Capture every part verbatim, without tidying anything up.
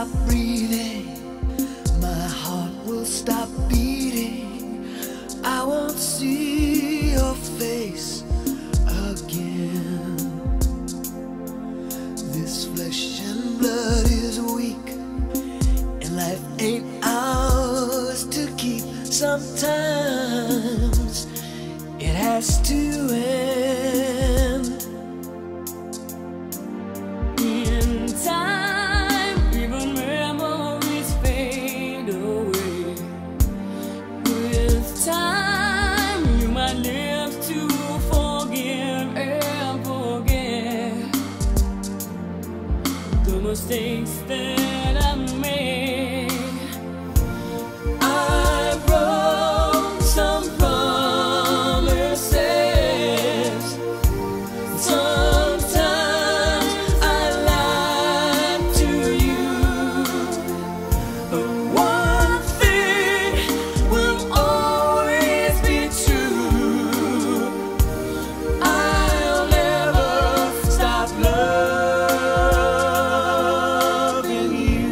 stop breathing, my heart will stop beating. I won't see your face again. This flesh and blood is weak, and life ain't ours to keep. Sometimes it has to end. In time, even memories fade away. With time, you might live to forgive and forget the mistakes that I made. I broke some promises. Sometimes I lied to you, but one thing will always be true: I'll never stop loving you.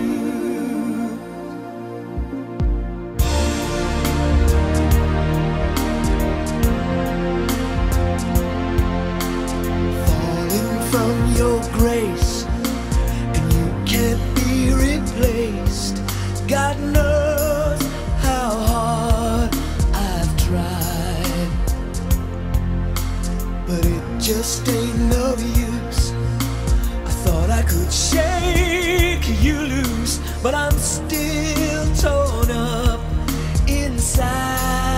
Falling from your grace, and you can't be replaced. God knows how hard I've tried, but it just ain't no use. I thought I could shake you loose, but I'm still torn up inside.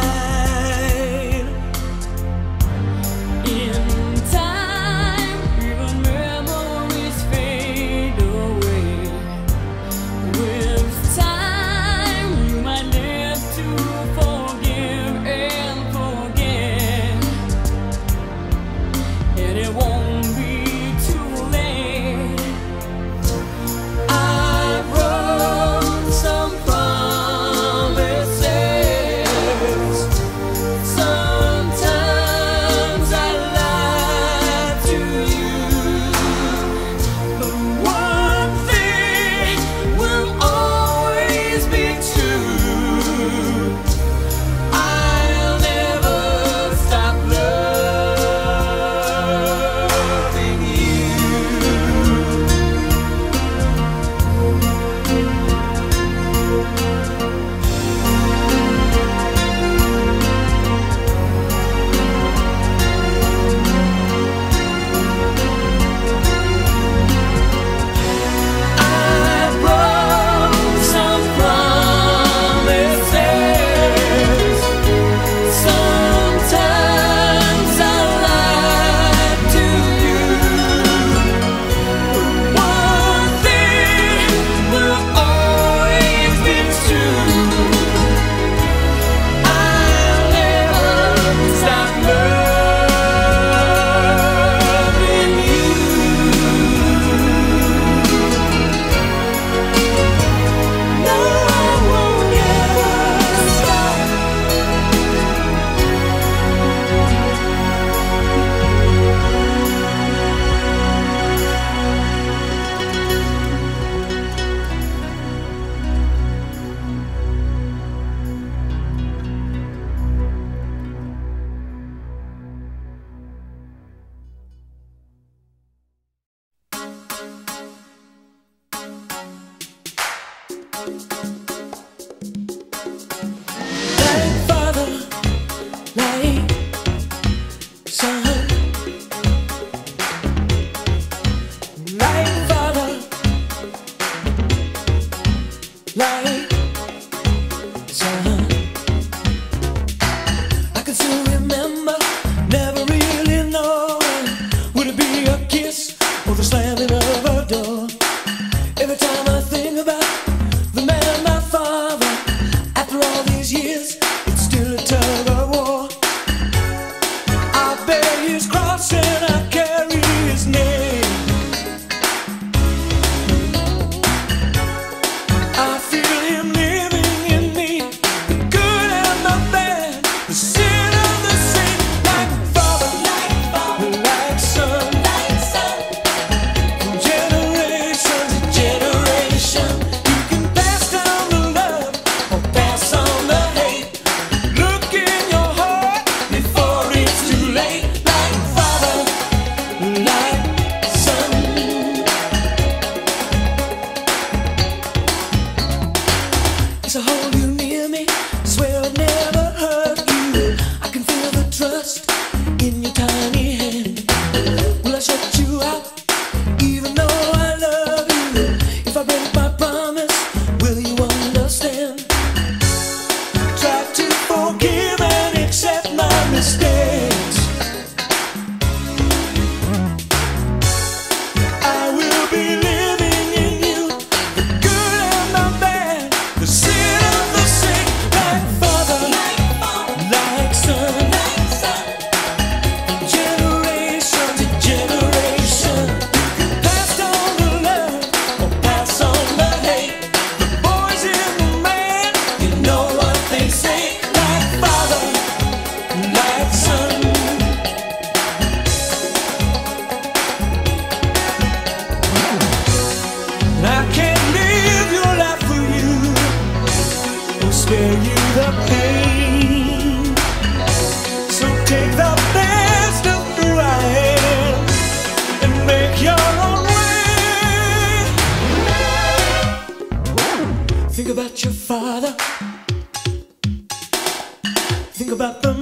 In time, even memories fade away. With time, you might live to forgive and forget, and it won't be too late. I broke some promises. Sometimes I lied to you, but one thing will always be true: I'll never stop loving you. I broke some promises. Sometimes I lied to you, but one thing will always be true: I'll never stop loving you. No, I won't ever stop. Like father, like son, like father, like son. I can still remember never really knowing, would it be a kiss or the slamming of a door? Every time I think about the man, my father, after all these years, it's still a tug of war. I bear his cross and I carry his name. I feel him Think about your father. Think about the